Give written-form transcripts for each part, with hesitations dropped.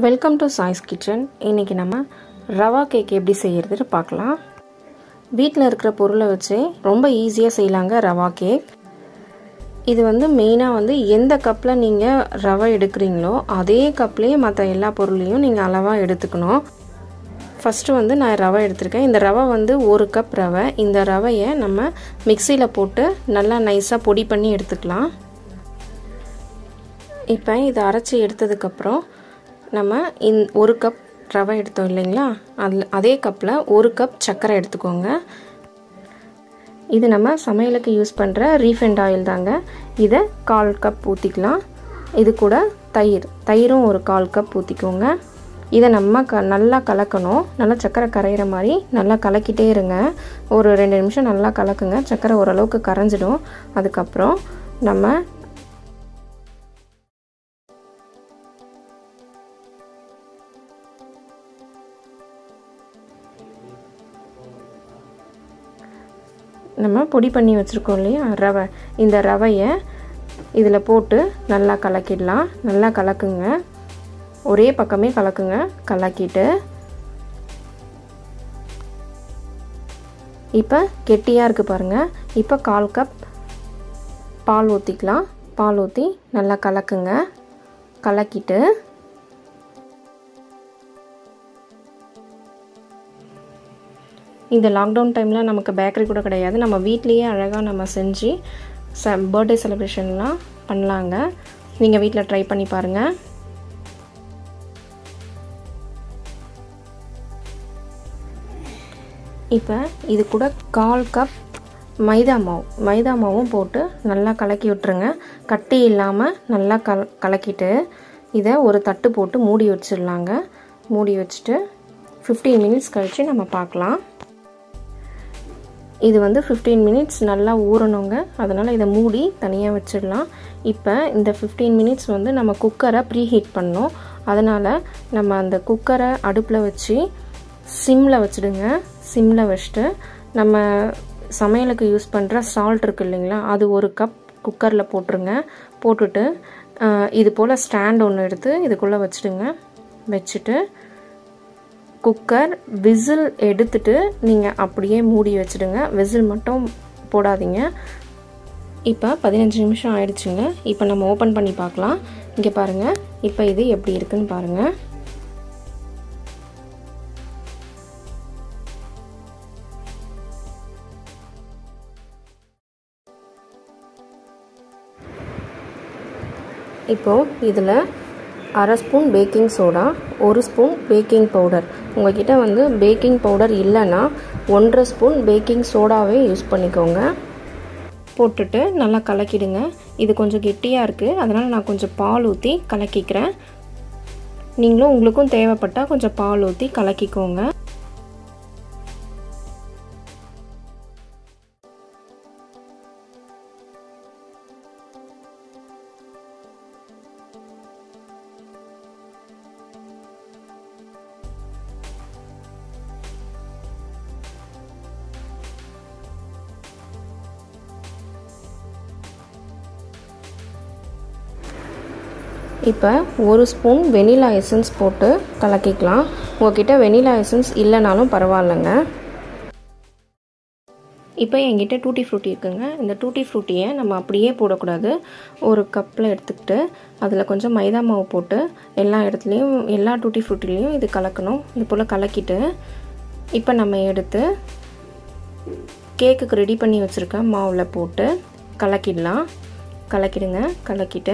Welcome to choice kitchen. இன்றைக்கி நம்ம rava cake எப்படி செய்கிறதுன்னு பார்க்கலாம். வீட்டில் இருக்கிற பொருளை வச்சு ரொம்ப ஈஸியாக செய்யலாங்க ரவா கேக். இது மெயினாக எந்த கப்பில் நீங்கள் ரவை எடுக்கிறீங்களோ அதே கப்லேயே மற்ற எல்லா பொருளையும் நீங்கள் அளவாக எடுத்துக்கணும். ஃபஸ்ட்டு நான் ரவை எடுத்திருக்கேன். இந்த ரவை 1 கப் ரவை. இந்த ரவையை நம்ம மிக்சியில் போட்டு நல்லா நைஸாக பொடி பண்ணி எடுத்துக்கலாம். இப்போ இதை அரைச்சி எடுத்ததுக்கப்புறம் நம்ம 1 கப் ரவை எடுத்தோம் இல்லைங்களா, அதே கப்பில் 1 கப் சர்க்கரை எடுத்துக்கோங்க. இது நம்ம சமையலுக்கு யூஸ் பண்ணுற ரீஃபைண்ட் ஆயில் தாங்க. இதை 1/4 கப் ஊற்றிக்கலாம். இது கூட தயிரும் ஒரு 1/4 கப் ஊற்றிக்கோங்க. இதை நம்ம நல்லா கலக்கணும். நல்லா சர்க்கரை கரையிற மாதிரி நல்லா கலக்கிட்டே இருங்க. ஒரு 2 நிமிஷம் நல்லா கலக்குங்க. சர்க்கரை ஓரளவுக்கு கரைஞ்சிடும். அதுக்கப்புறம் நம்ம பொடி பண்ணி வச்சுருக்கோம் இல்லையா ரவை, இந்த ரவையை இதில் போட்டு நல்லா கலக்கிடலாம். நல்லா கலக்குங்க, ஒரே பக்கமே கலக்குங்க. கலக்கிட்டு இப்போ கெட்டியாக இருக்குது பாருங்கள். இப்போ 1/4 கப் பால் ஊற்றிக்கலாம். பால் ஊற்றி நல்லா கலக்குங்க. கலக்கிட்டு இந்த லாக்டவுன் டைமில் நமக்கு பேக்கரி கூட கிடையாது. நம்ம வீட்லேயே அழகாக நம்ம செஞ்சு பர்த்டே செலிப்ரேஷன்லாம் பண்ணலாங்க. நீங்கள் வீட்டில் ட்ரை பண்ணி பாருங்கள். இப்போ இது கூட 1/4 கப் மைதா மாவும் போட்டு நல்லா கலக்கி விட்டுருங்க. கட்டி இல்லாமல் நல்லா கலக்கிட்டு இதை ஒரு தட்டு போட்டு மூடி வச்சிடலாங்க. மூடி வச்சுட்டு 15 மினிட்ஸ் கழித்து நம்ம பார்க்கலாம். இது 15 மினிட்ஸ் நல்லா ஊறணுங்க. அதனால் இதை மூடி தனியாக வச்சிடலாம். இப்போ இந்த 15 மினிட்ஸ் நம்ம குக்கரை ப்ரீஹீட் பண்ணோம். அதனால் நம்ம அந்த குக்கரை அடுப்பில் வச்சு சிம்மில் வச்சுடுங்க. சிம்மில் வச்சுட்டு நம்ம சமையலுக்கு யூஸ் பண்ணுற சால்ட் இருக்குது இல்லைங்களா, அது 1 கப் குக்கரில் போட்டுருங்க. போட்டுட்டு இது போல் ஸ்டாண்ட் ஒன்று எடுத்து இதுக்குள்ளே வச்சுடுங்க. வச்சுட்டு குக்கர் விசில் எடுத்துட்டு நீங்கள் அப்படியே மூடி வச்சுடுங்க. விசில் மட்டும் போடாதீங்க. இப்போ 15 நிமிஷம் ஆயிடுச்சுங்க. இப்போ நம்ம ஓப்பன் பண்ணி பார்க்கலாம். இங்கே பாருங்கள், இப்போ இது எப்படி இருக்குன்னு பாருங்கள். இப்போது இதில் 1/2 spoon baking soda, 1 spoon baking powder. உங்கள்கிட்ட பேக்கிங் பவுடர் இல்லைன்னா 1/2 ஸ்பூன் பேக்கிங் சோடாவே யூஸ் பண்ணிக்கோங்க. போட்டுட்டு நல்லா கலக்கிடுங்க. இது கொஞ்சம் கெட்டியாக இருக்குது, அதனால் நான் கொஞ்சம் பால் ஊற்றி கலக்கிக்கிறேன். நீங்களும் உங்களுக்கும் தேவைப்பட்டால் கொஞ்சம் பால் ஊற்றி கலக்கிக்கோங்க. இப்போ 1 ஸ்பூன் வெனிலா எசன்ஸ் போட்டு கலக்கிக்கலாம். உங்கள்கிட்ட வெனிலா எசன்ஸ் இல்லைனாலும் பரவாயில்லைங்க. இப்போ என்கிட்ட டூட்டி ஃப்ரூட்டி இருக்குங்க. இந்த டூட்டி ஃப்ரூட்டியை நம்ம அப்படியே போடக்கூடாது. ஒரு கப்பில் எடுத்துக்கிட்டு அதில் கொஞ்சம் மைதா மாவு போட்டு எல்லா இடத்துலையும் எல்லா டூட்டி ஃப்ரூட்டிலையும் இது கலக்கணும். இது போல் கலக்கிட்டு இப்போ நம்ம எடுத்து கேக்குக்கு ரெடி பண்ணி வச்சுருக்க மாவில் போட்டு கலக்கிடலாம். கலக்கிடுங்க. கலக்கிட்டு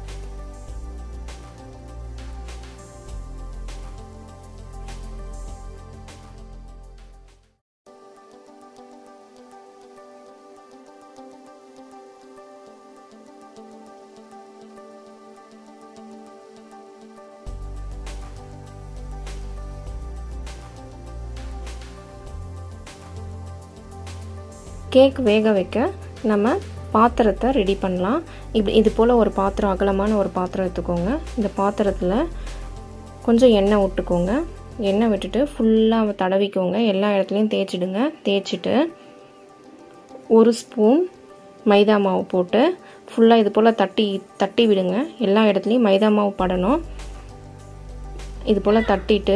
கேக் வேக வைக்க நம்ம பாத்திரத்தை ரெடி பண்ணலாம். இது போல் ஒரு பாத்திரம், அகலமான ஒரு பாத்திரம் எடுத்துக்கோங்க. இந்த பாத்திரத்தில் கொஞ்சம் எண்ணெய் விட்டுக்கோங்க. எண்ணெய் விட்டுட்டு ஃபுல்லாக தடவிக்கோங்க. எல்லா இடத்துலையும் தேய்ச்சிடுங்க. தேய்ச்சிட்டு 1 ஸ்பூன் மைதா மாவு போட்டு ஃபுல்லாக இது போல் தட்டி விடுங்க. எல்லா இடத்துலையும் மைதா மாவு படணும். இது போல் தட்டிட்டு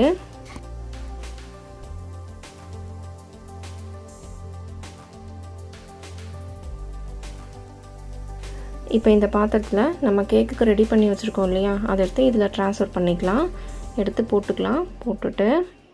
இப்போ இந்த பாத்திரத்தில் நம்ம கேக்குக்கு ரெடி பண்ணி வச்சுருக்கோம் இல்லையா, அதை எடுத்து இதில் ட்ரான்ஸ்ஃபர் பண்ணிக்கலாம். எடுத்து போட்டுக்கலாம். போட்டுட்டு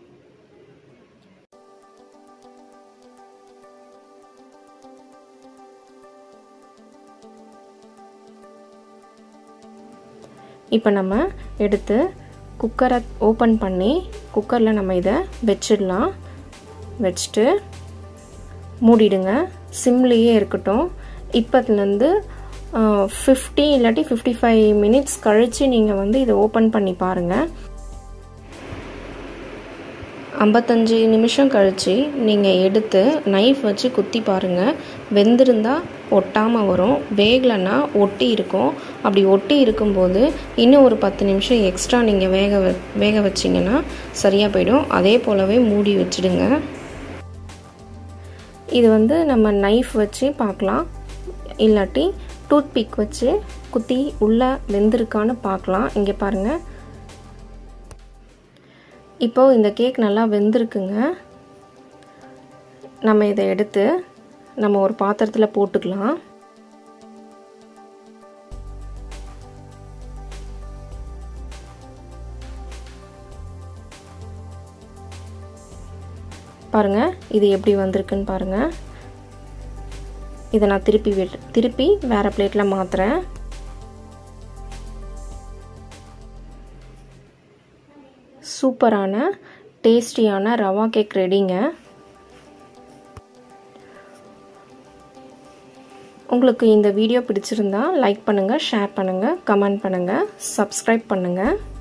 இப்போ நம்ம எடுத்து குக்கரை ஓப்பன் பண்ணி குக்கரில் நம்ம இதை வச்சிடலாம். வச்சுட்டு மூடிடுங்க. சிம்லேயே இருக்கட்டும். இப்போத்துலேருந்து 50 இல்லாட்டி 55 மினிட்ஸ் கழித்து நீங்கள் வந்து இதை ஓப்பன் பண்ணி பாருங்கள். 55 நிமிஷம் கழித்து நீங்கள் எடுத்து நைஃப் வச்சு குத்தி பாருங்கள். வெந்திருந்தால் ஒட்டாமல் வரும், வேகலைன்னா ஒட்டி இருக்கும். அப்படி ஒட்டி இருக்கும்போது இன்னும் ஒரு 10 நிமிஷம் எக்ஸ்ட்ரா நீங்கள் வேக வச்சிங்கன்னா சரியாக போயிடும். அதே போலவே மூடி வச்சுடுங்க. இது வந்து நம்ம நைஃப் வச்சு பார்க்கலாம், இல்லாட்டி டூத் பிக் வச்சு குத்தி உள்ளே வெந்திருக்கான்னு பார்க்கலாம். இங்கே பாருங்கள், இப்போது இந்த கேக் நல்லா வெந்திருக்குங்க. நம்ம இதை எடுத்து நம்ம ஒரு பாத்திரத்தில் போட்டுக்கலாம். பாருங்கள் இது எப்படி வந்திருக்குன்னு பாருங்கள். இதை நான் திருப்பி வேறு பிளேட்டில் மாற்றுறேன். சூப்பரான டேஸ்டியான ரவா கேக் ரெடிங்க. உங்களுக்கு இந்த வீடியோ பிடிச்சிருந்தா லைக் பண்ணுங்கள், ஷேர் பண்ணுங்கள், கமெண்ட் பண்ணுங்கள், சப்ஸ்கிரைப் பண்ணுங்கள்.